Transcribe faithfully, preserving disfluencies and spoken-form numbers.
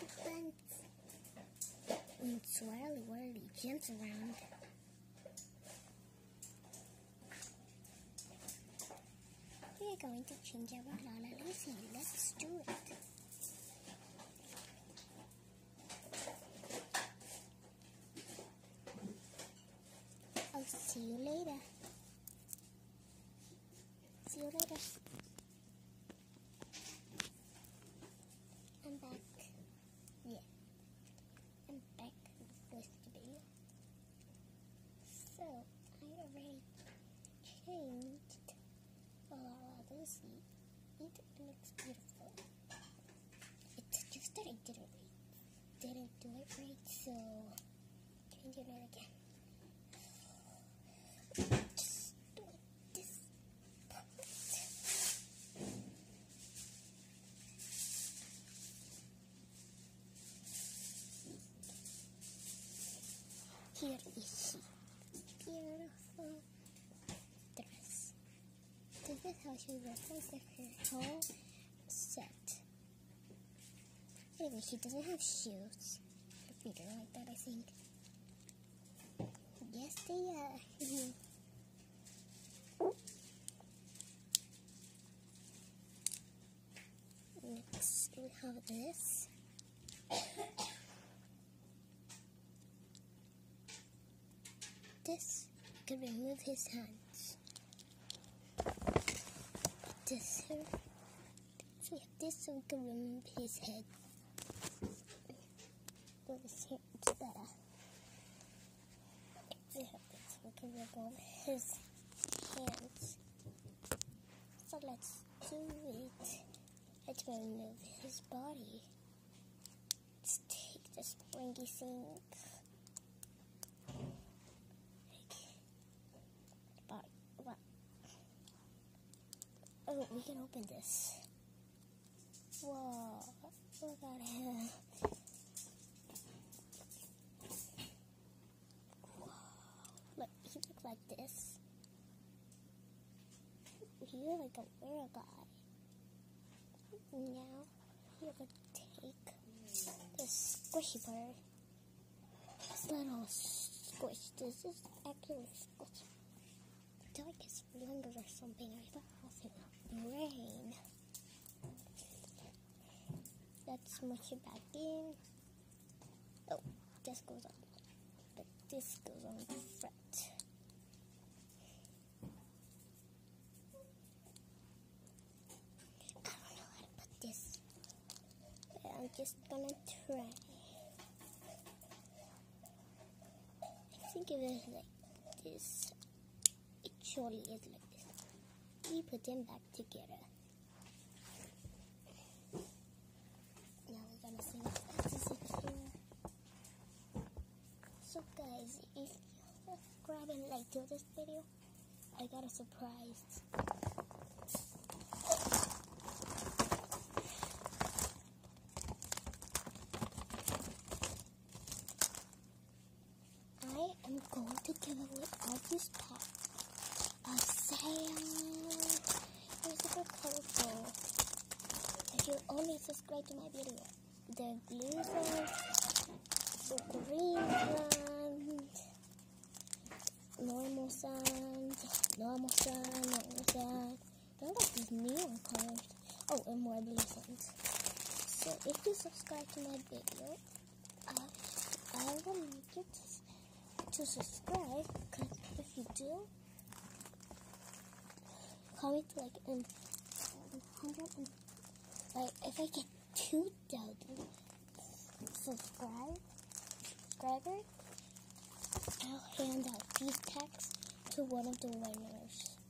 and, and swirly whirly jumps around. We're going to change our Lala Lucy. Let's do it. I'll see you later. See you later. I'm back. Yeah. I'm back with the video. So, I already changed Lala Lucy. It looks beautiful. It's just that I didn't, didn't do it right, so changing it again. Just do this part. Here is she. Beautiful dress. This is how she looks like her whole set. Anyway, she doesn't have shoes. Her feet are like that, I think. Yes, they are. Next, we have this. This can remove his hands. This here. So we have this so we can remove his head. So this here, it's better. We have this, we can remove his hands. So let's do it. Let's remove his body. Let's take the springy thing. Body. What? Oh, we can open this. Whoa! Look at him. Look, he looks like this. He looks like a weird guy. Now, we're going to take this squishy part. This little squish. This is actually squish. I feel like it's fingers or something. I thought it was in a brain. Let's smush it back in. Oh, this goes on. But this goes on the front. I'm just gonna try. I think it is like this. It surely is like this. We put them back together. Now we're gonna see what this is here. So guys, if you subscribe and like to this video, I got a surprise. I'm going to give away all these packs of sale. They're super colorful. If you only subscribe to my video, the blue one, the green one, normal sand, normal sand, normal sand. They're like these neon colors. Oh, and more blue sands. So if you subscribe to my video, I, I will make it to subscribe, because if you do, comment like in hundred and like if I get two thousand subscribe subscribers, I'll hand out these packs to one of the winners.